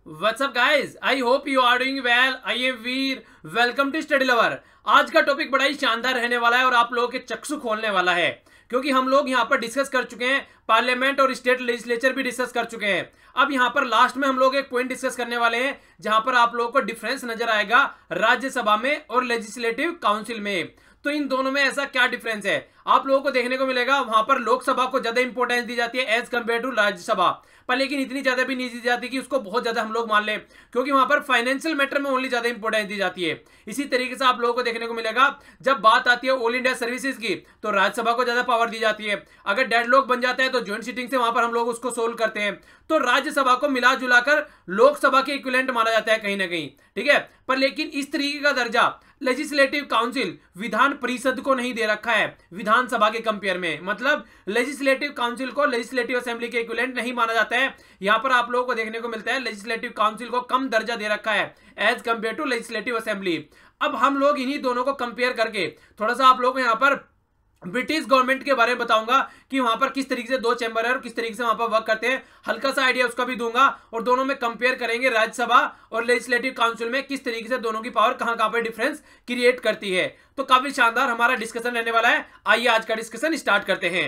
What's up guys? I hope you are doing well. I am Veer. Welcome to Study Lover. आज का topic बड़ा ही शानदार रहने वाला है और आप लोगों के चक्षु खोलने वाला है, क्योंकि हम लोग यहाँ पर डिस्कस कर चुके हैं, पार्लियामेंट और स्टेट लेजिस्लेचर भी डिस्कस कर चुके हैं। अब यहाँ पर लास्ट में हम लोग एक पॉइंट डिस्कस करने वाले हैं जहां पर आप लोगों को डिफरेंस नजर आएगा राज्यसभा में और लेजिस्लेटिव काउंसिल में। तो इन दोनों में ऐसा क्या डिफरेंस है आप लोगों को देखने को मिलेगा। वहां पर लोकसभा को ज्यादा इंपॉर्टेंस दी जाती है एज कंपेयर टू राज्यसभा, पर लेकिन इतनी ज्यादा भी नहीं दी जाती कि उसको बहुत ज्यादा हम लोग मान लें, क्योंकि वहां पर फाइनेंशियल मैटर में ओनली ज्यादा इंपॉर्टेंस दी जाती है। इसी तरीके से आप लोगों को देखने को मिलेगा जब बात आती है ऑल इंडिया सर्विसेज की तो राज्यसभा को ज्यादा पावर दी जाती है। अगर डेडलॉक बन जाता है तो ज्वाइंट सीटिंग से वहां पर हम लोग उसको सोल्व करते हैं। तो राज्यसभा को मिला जुलाकर लोकसभा के इक्विवेलेंट माना जाता है कहीं ना कहीं, ठीक है। पर लेकिन इस तरीके का दर्जा लेजिस्लेटिव काउंसिल विधान परिषद को नहीं दे रखा है विधानसभा के कंपेयर में, मतलब लेजिस्लेटिव काउंसिल को लेजिस्लेटिव असेंबली के इक्विवेलेंट नहीं माना जाता है। यहां पर आप लोगों को देखने को मिलता है लेजिस्लेटिव काउंसिल को कम दर्जा दे रखा है as compare to legislative assembly. अब हम लोग इन्हीं दोनों को कंपेयर करके थोड़ा सा आप लोगों को यहां पर ब्रिटिश गवर्नमेंट के बारे में बताऊंगा कि वहां पर किस तरीके से दो चैम्बर है और किस तरीके से वहां पर वर्क करते हैं, हल्का सा आइडिया उसका भी दूंगा। और दोनों में कंपेयर करेंगे राज्यसभा और लेजिस्लेटिव काउंसिल में किस तरीके से दोनों की पावर कहां पर डिफरेंस क्रिएट करती है। तो काफी शानदार हमारा डिस्कशन रहने वाला है। आइए आज का डिस्कशन स्टार्ट करते हैं।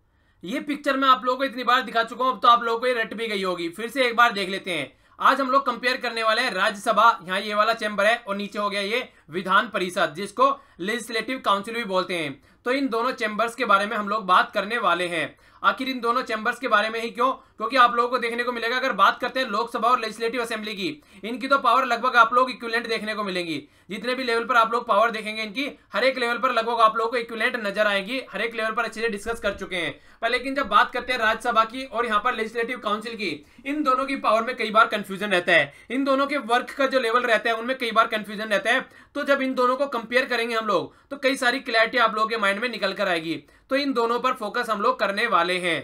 ये पिक्चर मैं आप लोगों को इतनी बार दिखा चुका हूं, अब तो आप लोगों को ये रट भी गई होगी, फिर से एक बार देख लेते हैं। आज हम लोग कंपेयर करने वाले हैं राज्यसभा, यहाँ ये वाला चैम्बर है, और नीचे हो गया ये विधान परिषद जिसको लेजिस्लेटिव काउंसिल भी बोलते हैं। तो इन दोनों चैम्बर्स के बारे में हम लोग बात करने वाले हैं। आखिर इन दोनों चैम्बर्स के बारे में ही क्यों? क्योंकि आप लोगों को देखने को मिलेगा अगर बात करते हैं लोकसभा और लेजिस्लेटिव असेंबली की, इनकी तो पावर लगभग आप लोग इक्विवेलेंट देखने को मिलेंगी। जितने भी लेवल पर आप लोग पावर देखेंगे इनकी, हर एक लेवल पर लगभग आप लोगों को इक्विवेलेंट नजर आएगी, हर एक लेवल पर अच्छे से डिस्कस कर चुके हैं। पर लेकिन जब बात करते हैं राज्यसभा की और यहाँ पर लेजिस्लेटिव काउंसिल की, इन दोनों की पावर में कई बार कंफ्यूजन रहता है, इन दोनों के वर्क का जो लेवल रहता है उनमें कई बार कंफ्यूजन रहता है। तो जब इन दोनों को कंपेयर करेंगे हम लोग तो कई सारी क्लैरिटी आप लोगों के माइंड में निकल कर आएगी। तो इन दोनों पर फोकस हम लोग करने वाले हैं।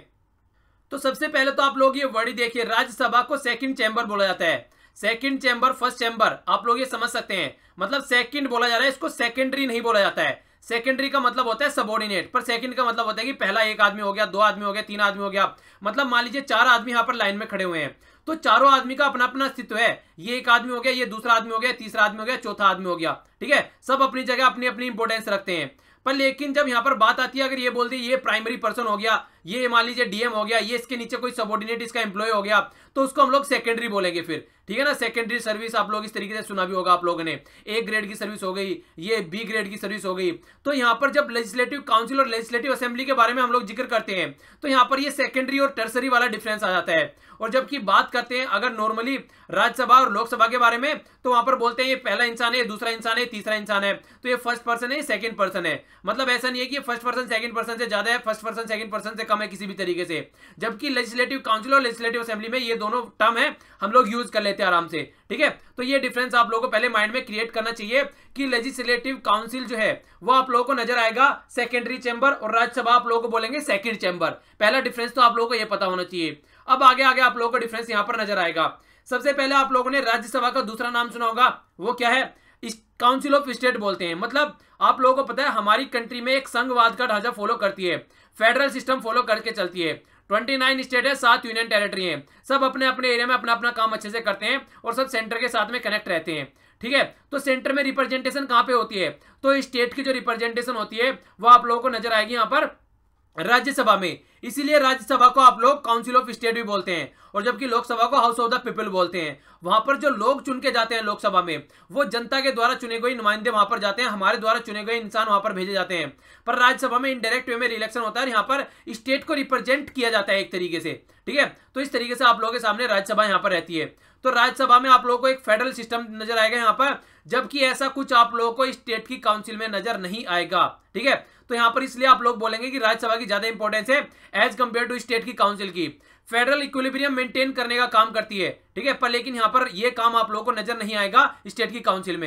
तो सबसे पहले तो आप लोग ये वर्ड देखिए, राज्यसभा को सेकंड चैम्बर बोला जाता है। सेकंड चैम्बर, फर्स्ट चैम्बर, आप लोग ये समझ सकते हैं, मतलब सेकंड बोला जा रहा है, इसको सेकेंडरी नहीं बोला जाता है। सेकेंडरी का मतलब होता है सबऑर्डिनेट, पर सेकंड का मतलब होता है कि पहला एक आदमी हो गया, दो आदमी हो गया, तीन आदमी हो गया। मतलब मान लीजिए चार आदमी यहाँ पर लाइन में खड़े हुए हैं, तो चारों आदमी का अपना अपना अस्तित्व है। ये एक आदमी हो गया, ये दूसरा आदमी हो गया, तीसरा आदमी हो गया, चौथा आदमी हो गया, ठीक है। सब अपनी जगह अपनी अपनी इंपोर्टेंस रखते हैं। पर लेकिन जब यहाँ पर बात आती है, अगर ये बोलते ये प्राइमरी पर्सन हो गया, ये मान लीजिए डीएम हो गया, ये इसके नीचे कोई सबऑर्डिनेट इसका एम्प्लॉय हो गया, तो उसको हम लोग सेकेंडरी बोलेंगे फिर, ठीक है ना। सेकेंडरी सर्विस आप लोग इस तरीके से सुना भी होगा आप लोगों ने, ए ग्रेड की सर्विस हो गई, ये बी ग्रेड की सर्विस हो गई। तो यहाँ पर जब लेजिस्लेटिव काउंसिल और लेजिस्लेटिव असेंबली के बारे में हम लोग जिक्र करते हैं तो यहाँ पर ये सेकेंडरी और टर्सरी वाला डिफरेंस आ जाता है। और जबकि बात करते हैं अगर नॉर्मली राज्यसभा और लोकसभा के बारे में, तो वहां पर बोलते हैं ये पहला इंसान है, दूसरा इंसान है, तीसरा इंसान है, तो ये फर्स्ट पर्सन है, ये सेकंड पर्सन है। मतलब ऐसा नहीं है कि ये फर्स्ट पर्सन सेकंड पर्सन से ज्यादा है, फर्स्ट पर्सन सेकंड पर्सन से कम है किसी भी तरीके से। जबकि लेजिस्लेटिव काउंसिल और लेजिस्लेटिव असेंबली में ये दोनों टर्म है, हम लोग यूज कर लेते हैं आराम से, ठीक है। तो ये डिफरेंस आप लोगों को पहले माइंड में क्रिएट करना चाहिए कि लेजिस्लेटिव काउंसिल जो है वो आप लोगों को नजर आएगा सेकेंडरी चैम्बर, और राज्यसभा आप लोगों को बोलेंगे सेकंड चैम्बर। पहला डिफरेंस तो आप लोगों को ये पता होना चाहिए। अब आगे आगे आप लोगों को डिफरेंस यहां पर नजर आएगा। सबसे पहले आप लोगों ने राज्यसभा का दूसरा नाम सुना होगा, वो क्या है? काउंसिल ऑफ स्टेट बोलते हैं। मतलब आप लोगों को पता है हमारी कंट्री में एक संघवाद का ढांचा फॉलो करती है, फेडरल सिस्टम फॉलो करके चलती है। 29 स्टेट है, 7 यूनियन टेरिटरी है, सब अपने अपने एरिया में अपना अपना काम अच्छे से करते हैं और सब सेंटर के साथ में कनेक्ट रहते हैं, ठीक है। तो सेंटर में रिप्रेजेंटेशन कहां पे होती है? तो स्टेट की जो रिप्रेजेंटेशन होती है वो आप लोगों को नजर आएगी यहां पर राज्यसभा में। इसीलिए राज्यसभा को आप लोग काउंसिल ऑफ स्टेट भी बोलते हैं, और जबकि लोकसभा को हाउस ऑफ द पीपल बोलते हैं। वहां पर जो लोग चुन के जाते हैं लोकसभा में, वो जनता के द्वारा चुने गए नुमाइंदे वहां पर जाते हैं, हमारे द्वारा चुने गए इंसान वहां पर भेजे जाते हैं। पर राज्यसभा में इनडायरेक्ट वे में इलेक्शन होता है, यहाँ पर स्टेट को रिप्रेजेंट किया जाता है एक तरीके से, ठीक है। तो इस तरीके से आप लोगों के सामने राज्यसभा यहाँ पर रहती है। तो राज्यसभा में आप लोगों को एक फेडरल सिस्टम नजर आएगा यहाँ पर, जबकि ऐसा कुछ आप लोगों को स्टेट की काउंसिल में नजर नहीं आएगा, ठीक है। तो यहाँ पर इसलिए आप लोग बोलेंगे कि राज्यसभा की ज्यादा इंपॉर्टेंस है एज कंपेयर टू स्टेट की काउंसिल की। फेडरल इक्विलिब्रियम मेंटेन करने का काम करती है, ठीक है। पर लेकिन यहाँ पर ये काम आप लोगों को नजर नहीं आएगा स्टेट की काउंसिल में।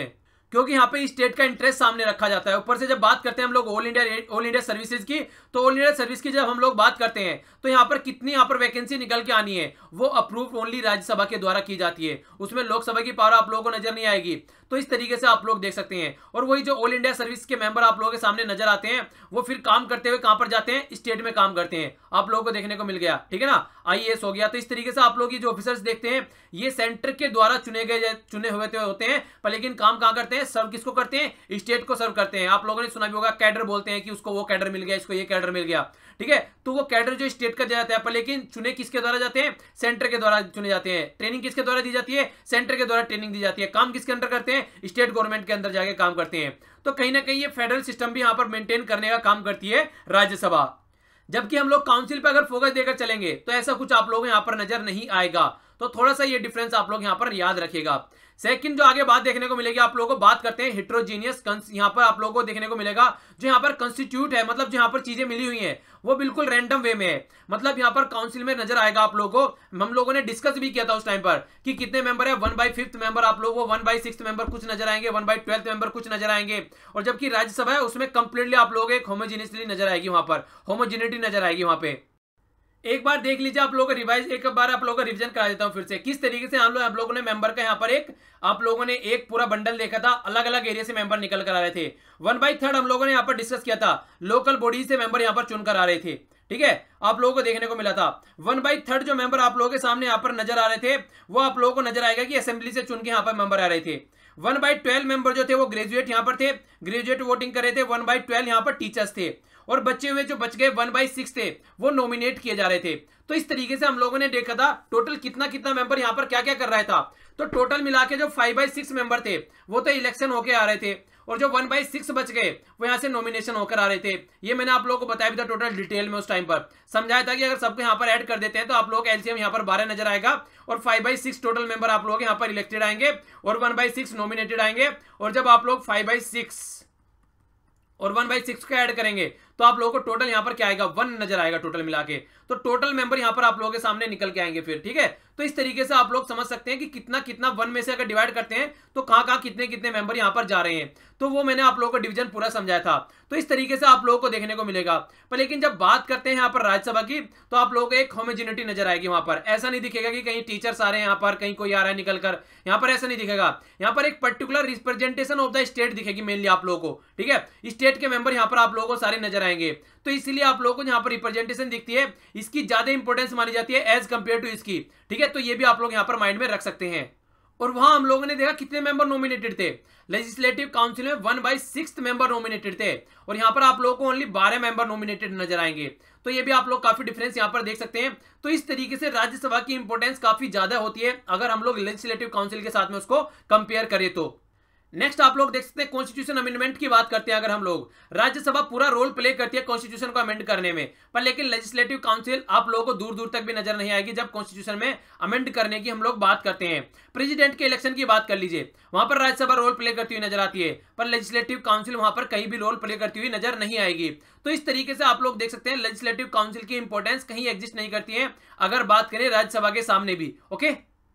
क्योंकि यहाँ पे स्टेट का इंटरेस्ट सामने रखा जाता है। ऊपर से जब बात करते हैं हम लोग ऑल इंडिया सर्विसेज की, तो ऑल इंडिया सर्विस की जब हम लोग बात करते हैं तो यहाँ पर कितनी यहाँ पर वैकेंसी निकल के आनी है वो अप्रूव ओनली राज्यसभा के द्वारा की जाती है, उसमें लोकसभा की पावर आप लोगों को नजर नहीं आएगी। तो इस तरीके से आप लोग देख सकते हैं। और वही जो ऑल इंडिया सर्विस के मेंबर आप लोगों के सामने नजर आते हैं वो फिर काम करते हुए कहां पर जाते हैं, स्टेट में काम करते हैं, आप लोगों को देखने को मिल गया, ठीक है ना, आईएएस हो गया। तो इस तरीके से आप लोग ये जो ऑफिसर्स देखते हैं ये सेंटर के द्वारा चुने हुए होते हैं, पर लेकिन काम कहां करते हैं, सर्व किसको करते हैं, स्टेट को सर्व करते हैं। आप लोगों ने सुना भी होगा कैडर बोलते हैं कि उसको वो कैडर मिल गया, इसको ये कैडर मिल गया, ठीक है। तो वो कैडर जो स्टेट का जाता है, पर लेकिन चुने किसके द्वारा जाते हैं, सेंटर के द्वारा चुने जाते हैं। ट्रेनिंग किसके द्वारा दी जाती है, सेंटर के द्वारा ट्रेनिंग दी जाती है। काम किसके अंदर करते हैं, स्टेट गवर्नमेंट के अंदर जाके काम करते हैं। तो कहीं ना कहीं ये फेडरल सिस्टम भी यहां पर मेंटेन करने का काम करती है राज्यसभा। जबकि हम लोग काउंसिल पे अगर फोकस देकर चलेंगे तो ऐसा कुछ आप लोगों को यहां पर नजर नहीं आएगा। तो थोड़ा सा ये डिफरेंस आप लोग यहां पर याद रखिएगा। सेकंड जो आगे बात देखने को मिलेगी आप लोगों को, बात करते हैं हेट्रोजीनियस। यहां पर आप लोगों को देखने को मिलेगा जो यहां पर कंस्टिट्यूट है, मतलब जो यहां पर चीजें मिली हुई हैं वो बिल्कुल रैंडम वे में है। मतलब यहां पर काउंसिल में नजर आएगा आप लोगों को, हम लोगों ने डिस्कस भी किया था उस टाइम पर कि कितने मेंबर है, 1/5 मेंबर आप लोगों को 1/6 मेंबर कुछ नजर आएंगे, 1/12 मेंबर कुछ नजर आएंगे। और जबकि राज्यसभा है उसमें कंप्लीटली आप लोगों को एक होमोजीनियसली नजर आएगी, वहां पर होमोजिनिटी नजर आएगी। वहां पे एक बार देख लीजिए आप लोगों को रिवाइज, एक बार आप लोगों को रिवीजन करा देता हूं फिर से किस तरीके से आप लोगों ने मेंबर का यहाँ पर आप लोगों ने एक पूरा बंडल देखा था, अलग अलग एरिया से मेंबर निकल कर आ रहे थे। 1/3 हम लोगों ने यहाँ पर डिस्कस किया था, लोकल बॉडी से मेंबर यहाँ पर चुनकर आ रहे थे, ठीक है, आप लोगों को देखने को मिला था। 1/3 जो मेंबर आप लोगों के सामने यहाँ पर नजर आ रहे थे वो आप लोगों को नजर आएगा कि असेंबली से चुन के यहाँ पर मेंबर आ रहे थे। 1/12 मेंबर जो थे वो ग्रेजुएट यहाँ पर थे, ग्रेजुएट वोटिंग कर रहे थे। 1/12 यहाँ पर टीचर्स थे और बचे हुए जो बच गए 1/6 थे वो नॉमिनेट किए जा रहे थे। तो इस तरीके से हम लोगों ने देखा था टोटल कितना कितना मेंबर यहाँ पर क्या क्या कर रहा था। तो टोटल मिला के जो 5/6 मेंबर थे वो तो इलेक्शन होके आ रहे थे और जो 1/6 बच गए वो यहाँ से नॉमिनेशन होकर आ रहे थे। ये मैंने आप लोगों को बताया भी था टोटल डिटेल में, उस टाइम पर समझाया था कि अगर सबको यहाँ पर ऐड कर देते हैं तो आप लोग एलसीएम यहाँ पर 12 नजर आएगा और 5/6 टोटल मेंबर आप लोग यहाँ पर इलेक्टेड आएंगे और 1/6 नॉमिनेटेड आएंगे। और जब आप लोग 5/6 और 1/6 को ऐड करेंगे तो आप लोगों को टोटल यहां पर क्या आएगा, 1 नजर आएगा टोटल मिला के। तो टोटल मेंबर यहां पर आप लोगों के सामने निकल के आएंगे फिर, ठीक है। तो इस तरीके से आप लोग समझ सकते हैं कि कितना कितना 1 में से अगर डिवाइड करते हैं तो कहां कहां कितने कितने मेंबर यहां पर जा रहे हैं। तो वो मैंने आप लोगों को डिवीजन पूरा समझाया था। तो इस तरीके से आप लोगों को देखने को मिलेगा। पर लेकिन जब बात करते हैं यहाँ पर राज्यसभा की तो आप लोगों को एक होमोजेनिटी नजर आएगी। वहां पर ऐसा नहीं दिखेगा कि कहीं टीचर्स आ रहे हैं यहाँ पर, कहीं कोई आ रहा है निकल कर, यहाँ पर ऐसा नहीं दिखेगा। यहाँ पर एक particular representation of the state दिखेगी मेनली आप लोगों को, ठीक है। स्टेट के मेंबर यहाँ पर आप लोगों को सारे नजर आएंगे। तो इसीलिए आप लोगों को यहाँ पर रिप्रेजेंटेशन दिखती है, इसकी ज्यादा इंपॉर्टेंस मानी जाती है एज कंपेयर टू इसकी, ठीक है। तो ये भी आप लोग यहाँ पर माइंड में रख सकते हैं। और वहां हम लोगों ने देखा कितने मेंबर नॉमिनेटेड थे, लेजिस्लेटिव काउंसिल में 1/6 मेंबर नॉमिनेटेड थे और यहां पर आप लोगों को ओनली 12 मेंबर नॉमिनेटेड नजर आएंगे। तो ये भी आप लोग काफी डिफरेंस यहां पर देख सकते हैं। तो इस तरीके से राज्यसभा की इंपॉर्टेंस काफी ज्यादा होती है अगर हम लोग लेजिस्लेटिव काउंसिल के साथ में उसको कंपेयर करें तो। नेक्स्ट आप लोग देख सकते हैं कॉन्स्टिट्यूशन अमेंडमेंट की बात करते हैं। अगर हम लोग, राज्यसभा पूरा रोल प्ले करती है कॉन्स्टिट्यूशन को अमेंड करने में, पर लेकिन लेजिस्लेटिव काउंसिल आप लोगों को दूर दूर तक भी नजर नहीं आएगी जब कॉन्स्टिट्यूशन में अमेंड करने की हम लोग बात करते हैं। प्रेसिडेंट के इलेक्शन की बात कर लीजिए, वहां पर राज्यसभा रोल प्ले करती हुई नजर आती है, पर लेजिस्लेटिव काउंसिल वहां पर कहीं भी रोल प्ले करती हुई नजर नहीं आएगी। तो इस तरीके से आप लोग देख सकते हैं लेजिस्लेटिव काउंसिल की इंपॉर्टेंस कहीं एग्जिस्ट नहीं करती है अगर बात करें राज्यसभा के सामने भी, ओके।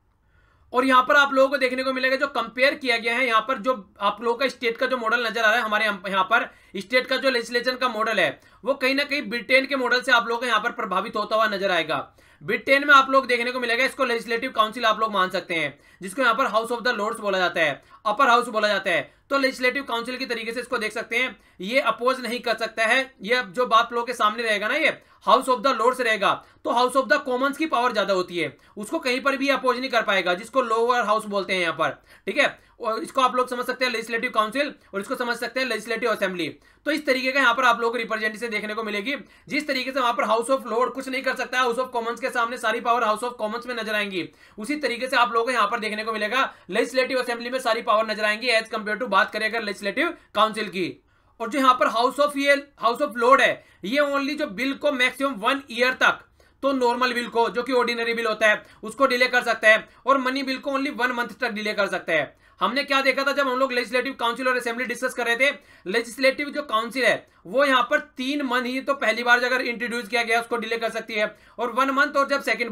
और यहां पर आप लोगों को देखने को मिलेगा जो कंपेयर किया गया है, यहां पर जो आप लोगों का स्टेट का जो मॉडल नजर आ रहा है, हमारे यहां पर स्टेट का जो लेजिस्लेशन का मॉडल है वो कहीं ना कहीं ब्रिटेन के मॉडल से आप लोगों को यहां पर प्रभावित होता हुआ नजर आएगा। ब्रिटेन में आप लोग देखने को मिलेगा, इसको लेजिस्लेटिव काउंसिल आप लोग मान सकते हैं, जिसको यहां पर हाउस ऑफ द लॉर्ड्स बोला जाता है, अपर हाउस बोला जाता है। तो लेजिस्लेटिव काउंसिल की तरीके से इसको देख सकते हैं, ये अपोज नहीं कर सकता है। ये जो बात लोगों के सामने रहेगा ना, ये हाउस ऑफ द लॉर्ड्स रहेगा, तो हाउस ऑफ द कॉमन्स की पावर ज्यादा होती है, उसको कहीं पर भी अपोज नहीं कर पाएगा, जिसको लोअर हाउस बोलते हैं यहाँ पर, ठीक है। और इसको आप लोग समझ सकते हैं लेजिस्लेटिव काउंसिल और इसको समझ सकते हैं लेजिस्लेटिव असेंबली। तो इस तरीके का यहाँ पर आप लोगों को रिप्रेजेंटेशन देखने को मिलेगी। जिस तरीके से वहां पर हाउस ऑफ लॉर्ड कुछ नहीं कर सकता है, हाउस ऑफ कॉमन्स के सामने सारी पावर हाउस ऑफ कॉमन्स में नजर आएंगी, उसी तरीके से आप लोगों को यहाँ पर देखने को मिलेगा लेजिस्लेटिव असेंबली में सारी पावर नजर आएंगी एज कंपेयर टू बात करें अगर लेजिस्लेटिव काउंसिल की। और जो यहाँ पर हाउस ऑफ लॉर्ड है, ये ओनली जो बिल को मैक्सिमम 1 ईयर तक, तो नॉर्मल बिल को जो कि ऑर्डिनरी बिल होता है उसको डिले कर सकता है, और मनी बिल को ओनली 1 मंथ तक डिले कर सकता है। हमने क्या देखा था जब हम लोग लेजिस्लेटिव काउंसिल और असेंबली डिस्कस कर रहे थे, लेजिस्लेटिव जो काउंसिल है वो यहाँ पर 3 मंथ ही तो पहली बार अगर इंट्रोड्यूस किया गया उसको डिले कर सकती है, और 1 मंथ और जब सेकंड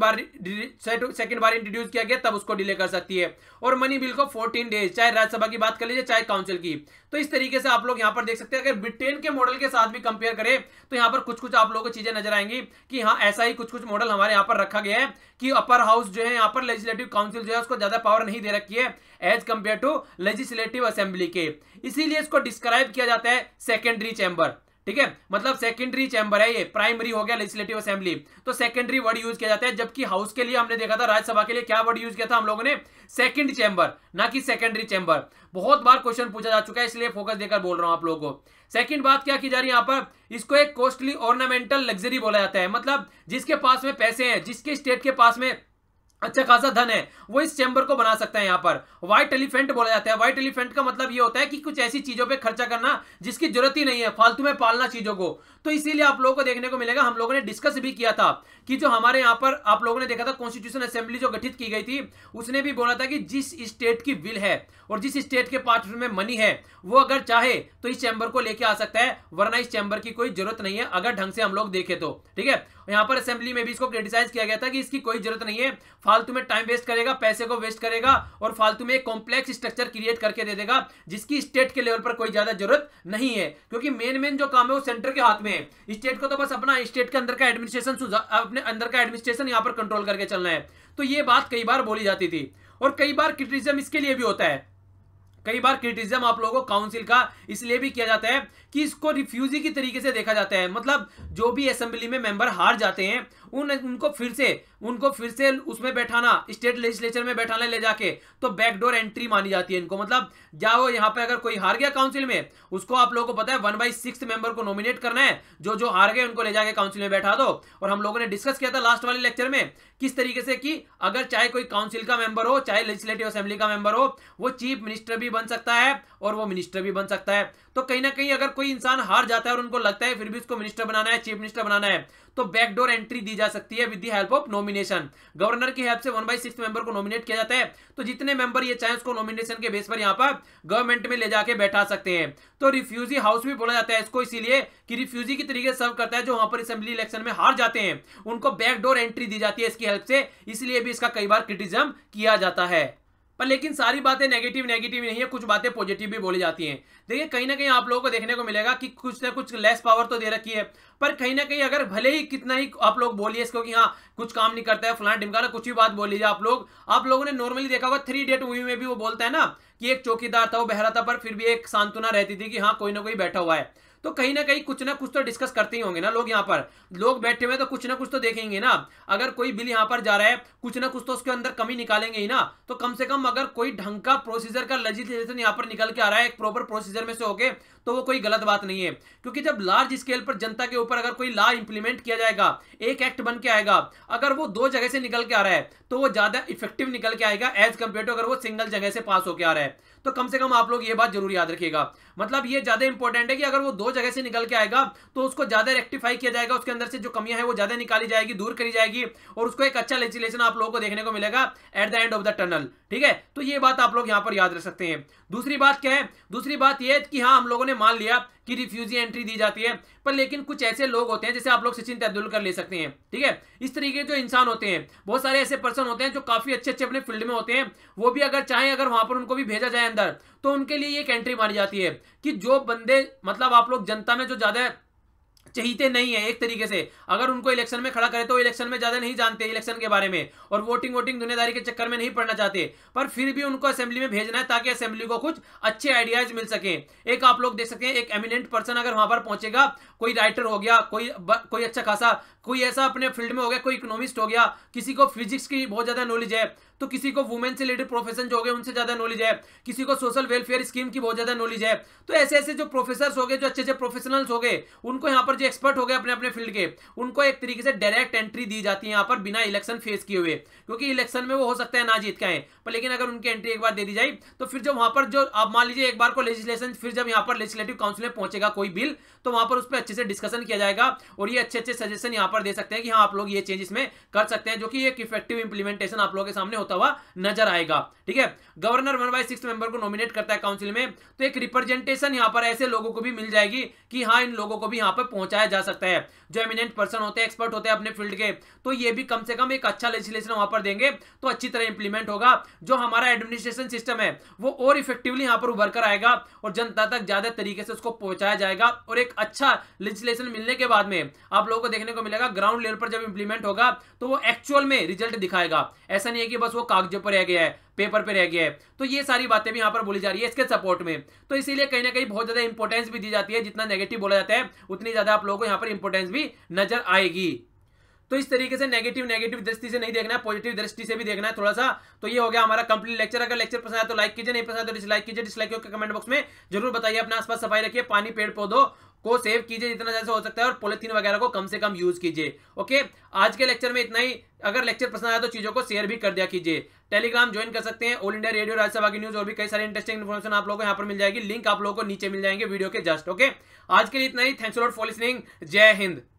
बार इंट्रोड्यूस किया गया तब उसको डिले कर सकती है, और मनी बिल को 14 डेज, चाहे राज्यसभा की बात कर लीजिए चाहे काउंसिल की। तो इस तरीके से आप लोग यहाँ पर देख सकते हैं, अगर ब्रिटेन के मॉडल के साथ भी कंपेयर करें तो यहाँ पर कुछ कुछ आप लोगों को चीजें नजर आएंगी कि हाँ ऐसा ही कुछ कुछ मॉडल हमारे यहाँ पर रखा गया है कि अपर हाउस जो है यहाँ पर लेजिस्लेटिव काउंसिल जो है उसको ज्यादा पावर नहीं दे रखी है as compare to legislative assembly के, इसीलिए इसको डिस्क्राइब किया जाता है सेकेंडरी चैम्बर। ठीक है, मतलब सेकेंडरी चैम्बर है ये, प्राइमरी हो गया लेजिस्लेटिव असेंबली, तो सेकेंडरी वर्ड यूज किया जाता है। जबकि हाउस के लिए हमने देखा था, राज्यसभा के लिए क्या वर्ड यूज किया था हम लोगों ने, सेकंड चैम्बर, ना कि सेकेंडरी चैम्बर। बहुत बार क्वेश्चन पूछा जा चुका है इसलिए फोकस देकर बोल रहा हूं आप लोगों को। सेकंड बात क्या की जा रही है यहाँ पर, इसको एक कॉस्टली ऑर्नामेंटल लग्जरी बोला जाता है, मतलब जिसके पास में पैसे हैं, जिसके स्टेट के पास में अच्छा खासा धन है, वो इस चैम्बर को बना सकता है। यहाँ पर व्हाइट एलिफेंट बोला जाता है। व्हाइट एलिफेंट का मतलब ये होता है कि कुछ ऐसी चीजों पे खर्चा करना जिसकी जरूरत ही नहीं है, फालतू में पालना चीजों को। तो इसीलिए आप लोगों को देखने को मिलेगा, हम लोगों ने डिस्कस भी किया था कि जो हमारे यहाँ पर आप लोगों ने देखा था कॉन्स्टिट्यूशन असेंबली जो गठित की गई थी, उसने भी बोला था कि जिस स्टेट की विल है और जिस स्टेट के पास में मनी है वो अगर चाहे तो इस चैम्बर को लेके आ सकता है, वरना इस चैम्बर की कोई जरूरत नहीं है अगर ढंग से हम लोग देखें तो। ठीक है, यहाँ पर असेंबली में भी इसको क्रिटिसाइज किया गया था कि इसकी कोई जरूरत नहीं है, फालतू में टाइम वेस्ट करेगा, पैसे को वेस्ट करेगा और फालतू में एक कॉम्प्लेक्स स्ट्रक्चर क्रिएट करके दे देगा जिसकी स्टेट के लेवल पर कोई ज्यादा जरूरत नहीं है, क्योंकि मेन जो काम है वो सेंटर के हाथ में है। स्टेट को तो बस अपना स्टेट के अंदर का एडमिनिस्ट्रेशन, अपने अंदर का एडमिनिस्ट्रेशन यहाँ पर कंट्रोल करके चलना है। तो ये बात कई बार बोली जाती थी, और कई बार क्रिटिसिज्म इसके लिए भी होता है, कई बार क्रिटिसिज्म आप लोगों को काउंसिल का इसलिए भी किया जाता है कि इसको रिफ्यूजी की तरीके से देखा जाता है, मतलब जो भी असेंबली में मेंबर हार जाते हैं उनको फिर से उसमें बैठाना, स्टेट लेजिस्लेचर में बैठाना ले जाके, तो बैकडोर एंट्री मानी जाती है इनको। मतलब जाओ यहाँ पे अगर कोई हार गया काउंसिल में, उसको आप लोगों को पता है 1/6 मेंबर को नॉमिनेट करना है, जो हार गए उनको ले जाके काउंसिल में बैठा दो। और हम लोगों ने डिस्कस किया था लास्ट वाले लेक्चर में किस तरीके से कि अगर चाहे कोई काउंसिल का मेंबर हो चाहे लेजिस्लेटिव असेंबली का मेंबर हो, वो चीफ मिनिस्टर भी बन सकता है और वो मिनिस्टर भी बन सकता है। तो कहीं ना कहीं अगर कोई इंसान हार जाता है और उनको लगता है फिर भी उसको मिनिस्टर बनाना है, चीफ मिनिस्टर बनाना है, तो बैकडोर एंट्री दी जा सकती है with the help of nomination. Governor की हेल्प से 1/6 मेंबर को नॉमिनेट किया जाता है, तो जितने मेंबर ये चाहे उसको नॉमिनेशन के बेस पर यहाँ पर गवर्नमेंट में ले जाके बैठा सकते हैं। तो रिफ्यूजी हाउस भी बोला जाता है इसको, इसीलिए कि रिफ्यूजी की तरीके से सर्व करता है, जो वहां पर असेंबली इलेक्शन में हार जाते हैं उनको बैकडोर एंट्री दी जाती है इसकी हेल्प से, इसलिए भी इसका कई बार क्रिटिसिज्म किया जाता है। पर लेकिन सारी बातें नेगेटिव नहीं है, कुछ बातें पॉजिटिव भी बोली जाती हैं। देखिए कहीं ना कहीं आप लोगों को देखने को मिलेगा कि कुछ ना कुछ लेस पावर तो दे रखी है, पर कहीं ना कहीं अगर भले ही कितना ही आप लोग बोलिए इसको कि हाँ कुछ काम नहीं करता है, फलाना ढिमकाना, कुछ भी बात बोल लीजिए आप लोगों ने नॉर्मली देखा होगा 3 इडियट मूवी में भी वो बोलता है ना कि एक चौकीदार था, वो बहरा था, पर फिर भी एक सांत्वना रहती थी कि हाँ कोई ना कोई बैठा हुआ है। तो कहीं ना कहीं कुछ ना कुछ तो डिस्कस करते ही होंगे ना लोग, यहाँ पर लोग बैठे हुए तो कुछ ना कुछ तो देखेंगे ना। अगर कोई बिल यहाँ पर जा रहा है, कुछ ना कुछ तो उसके अंदर कमी निकालेंगे ही ना। तो कम से कम अगर कोई ढंग का प्रोसीजर का लेजिस्लेशन यहाँ पर निकल के आ रहा है एक प्रॉपर प्रोसीजर में से होके, तो वो कोई गलत बात नहीं है। क्योंकि जब लार्ज स्केल पर जनता के ऊपर अगर कोई लॉ इंप्लीमेंट किया जाएगा, एक एक्ट बन के आएगा, अगर वो 2 जगह से निकल के आ रहा है तो वो ज्यादा इफेक्टिव निकल के आएगा एज कंपेयर टू अगर वो सिंगल जगह से पास होकर आ रहा है। तो कम से कम आप लोग ये बात जरूर याद रखिएगा, मतलब ये ज्यादा इंपॉर्टेंट है कि अगर वो 2 जगह से निकल के आएगा तो उसको ज्यादा रेक्टिफाई किया जाएगा, उसके अंदर से जो कमियां हैं वो ज्यादा निकाली जाएगी, दूर करी जाएगी, और उसको एक अच्छा लेजिस्लेशन आप लोगों को देखने को मिलेगा at the end of the tunnel. ठीक है, तो ये बात आप लोग यहां पर याद रख सकते हैं। दूसरी बात क्या है, दूसरी बात ये है कि हाँ हम लोगों ने मान लिया कि रिफ्यूजी एंट्री दी जाती है, पर लेकिन कुछ ऐसे लोग होते हैं जैसे आप लोग सचिन तेंदुलकर ले सकते हैं। ठीक है, इस तरीके जो इंसान होते हैं, बहुत सारे ऐसे पर्सन होते हैं जो काफी अच्छे अपने फील्ड में होते हैं, वो भी अगर चाहे अगर वहां पर उनको भी भेजा जाए अंदर, तो उनके लिए एक एंट्री मानी जाती है कि जो बंदे मतलब आप लोग जनता में जो ज्यादा चहीते नहीं है, एक तरीके से अगर उनको इलेक्शन में खड़ा करे तो इलेक्शन में ज्यादा नहीं जानते इलेक्शन के बारे में, और वोटिंग दुनियादारी के चक्कर में नहीं पड़ना चाहते, पर फिर भी उनको असेंबली में भेजना है ताकि असेंबली को कुछ अच्छे आइडियाज मिल सके। एक आप लोग देख सकते हैं एक एमिनेंट पर्सन अगर वहां पर पहुंचेगा, कोई राइटर हो गया, कोई अच्छा खासा कोई ऐसा अपने फील्ड में हो गया, कोई इकोनॉमिस्ट हो गया, किसी को फिजिक्स की बहुत ज्यादा नॉलेज है, तो किसी को वुमेन से रिलेटेड प्रोफेशन जो हो गए उनसे ज्यादा नॉलेज है, किसी को सोशल वेलफेयर स्कीम की बहुत ज्यादा नॉलेज है। तो ऐसे ऐसे जो प्रोफेसर्स हो गए, जो अच्छे प्रोफेशनल्स हो गए, उनको यहाँ पर जो एक्सपर्ट हो गए अपने अपने फील्ड के, उनको एक तरीके से डायरेक्ट एंट्री दी जाती है यहाँ पर बिना इलेक्शन फेस किए हुए, क्योंकि इलेक्शन में वो हो सकता है ना जीत के आए, पर लेकिन अगर उनकी एंट्री एक बार दे दी जाए तो फिर जो वहां पर जो आप मान लीजिए एक बार को लेजिस्लेशन, फिर जब यहाँ पर लेजिस्लेटिव काउंसिल में पहुंचेगा कोई बिल, तो वहां पर उस पर अच्छे से डिस्कशन किया जाएगा और ये अच्छे सजेशन यहाँ पर दे सकते हैं कि हाँ आप लोग ये चेंजेस में कर सकते हैं, जो कि एक इफेक्टिव इंप्लीमेंटेशन आप लोगों के सामने होता हुआ नजर आएगा। ठीक है। गवर्नर 1/6 मेंबर को नॉमिनेट करता है काउंसिल में, तो एक रिप्रेजेंटेशन यहाँ पर ऐसे लोगों को भी मिल जाएगी कि हाँ इन लोगों को भी यहाँ पर पहुंचाया जा सकता है, जो एमिनेंट पर्सन होते हैं, एक्सपर्ट होते हैं अपने फील्ड के, तो ये भी कम से कम एक अच्छा लेजिस्लेशन वहां पर देंगे तो अच्छी तरह इंप्लीमेंट होगा। जो हमारा एडमिनिस्ट्रेशन सिस्टम है वो और इफेक्टिवली यहाँ पर उभर कर आएगा और जनता तक ज्यादा तरीके से उसको पहुंचाया जाएगा, और एक अच्छा लेजिस्लेशन मिलने के बाद में आप लोगों को देखने को मिलेगा ग्राउंड लेवल पर जब इंप्लीमेंट होगा तो वो एक्चुअल में रिजल्ट दिखाएगा। ऐसा नहीं है कि बस वो कागजों पर रह गया है, पेपर पे रह गया है। तो ये सारी बातें भी यहां पर बोली जा रही है इसके सपोर्ट में, तो इसीलिए कहीं ना कहीं बहुत ज्यादा इंपॉर्टेंस भी दी जाती है। जितना नेगेटिव बोला जाता है उतनी ज्यादा आप लोगों को यहां पर इंपॉर्टेंस भी नजर आएगी। तो इस तरीके से नेगेटिव दृष्टि से नहीं देखना है, पॉजिटिव दृष्टि से भी देखना है थोड़ा सा। तो ये हो गया हमारा कंप्लीट लेक्चर। अगर लेक्चर पसंद आया तो लाइक कीजिए, नहीं पसंद आया तो डिसलाइक कीजिए। डिसलाइक करके कमेंट बॉक्स में जरूर बताइए। अपने आसपास सफाई रखिए, पानी पेड़ पौधों को सेव कीजिए जितना जैसे हो सकता है, और पॉलिथीन वगैरह को कम से कम यूज कीजिए। ओके, आज के लेक्चर में इतना ही। अगर लेक्चर पसंद आया तो चीजों को शेयर भी कर दिया कीजिए। टेलीग्राम ज्वाइन कर सकते हैं, ऑल इंडिया रेडियो, राज्यसभा की न्यूज और भी कई सारी इंटरेस्टिंग इन्फॉर्मेशन आप लोगों को यहाँ पर मिल जाएगी। लिंक आप लोगों को नीचे मिल जाएंगे वीडियो के जस्ट। ओके, आज के लिए इतना ही। Thanks a lot for listening. जय हिंद।